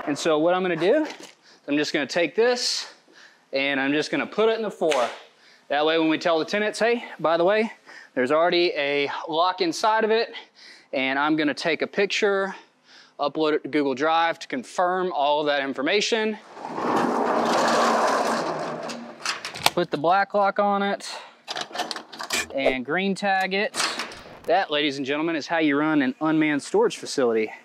And so what I'm gonna do, I'm just gonna take this and I'm just gonna put it in the 4. That way when we tell the tenants, hey, by the way, there's already a lock inside of it, and I'm gonna take a picture, upload it to Google Drive to confirm all of that information. Put the black lock on it and green tag it. That, ladies and gentlemen, is how you run an unmanned storage facility.